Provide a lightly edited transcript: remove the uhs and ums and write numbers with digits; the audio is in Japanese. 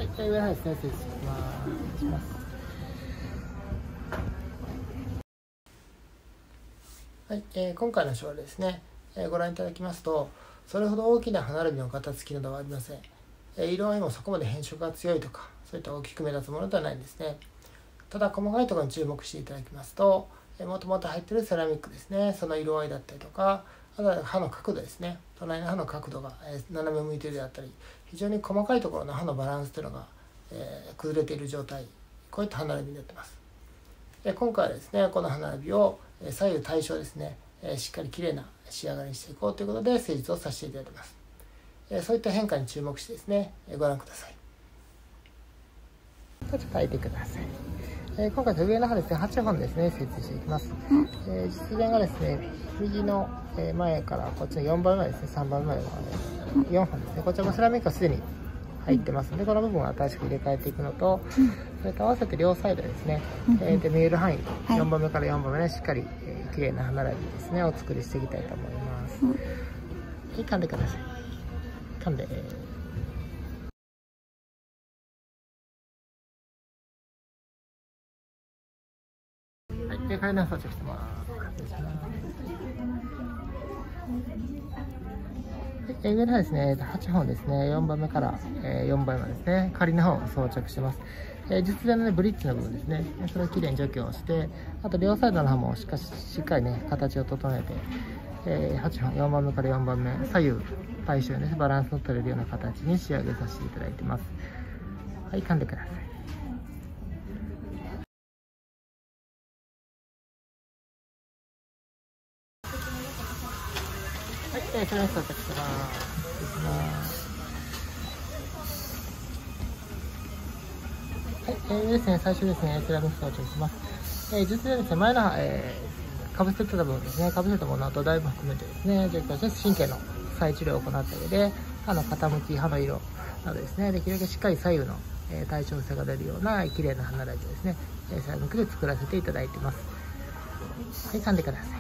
はい、上の方ですね、失礼します。はい、今回のショーですね、ご覧いただきますと、それほど大きな歯並びのガタつきなどはありません。色合いもそこまで変色が強いとか、そういった大きく目立つものではないんですね。ただ、細かいところに注目していただきますと、もともと入っているセラミックですね、その色合いだったりとか、あとは歯の角度ですね、隣の歯の角度が斜め向いているであったり、非常に細かいところの歯のバランスというのが崩れている状態、こういった歯並びになっています。今回はですね、この歯並びを左右対称ですね、しっかりきれいな仕上がりにしていこうということで施術をさせていただいています。そういった変化に注目してですね、ご覧ください。ちょっと変えてください。今回上の歯ですね、8本ですね、施術していきます。実現がですね、右の前からこっちの4番目ですね、3番目まで4本ですね、こちらもセラミックはすでに入ってますので、この部分を新しく入れ替えていくのと、それと合わせて両サイドですね、で見える範囲、4番目から4番目ね、しっかり綺麗な歯並びですね、お作りしていきたいと思います。はい、噛んでください。噛んで。はい、で、階段装着してます。上の方ですね、8本ですね、4番目から4番目ですね、仮の方を装着してます。実前の、ね、ブリッジの部分ですね、それをきれいに除去して、あと両サイドの歯もしっかりね、形を整えて、8本、4番目から4番目、左右対称に、ね、バランスの取れるような形に仕上げさせていただいてます。はい、噛んでください。はい、それを装着します。はい、ですね、最初ですね、セラミック装着します。実はですね、前のかぶせてた部分ですね、かぶせたものとだいぶ含めてですね、除去して神経の再治療を行った上で、歯の傾き、歯の色などですね、できるだけしっかり左右の対称性が出るような綺麗な歯並びをですね、セラミックで作らせていただいてます。はい、噛んでください。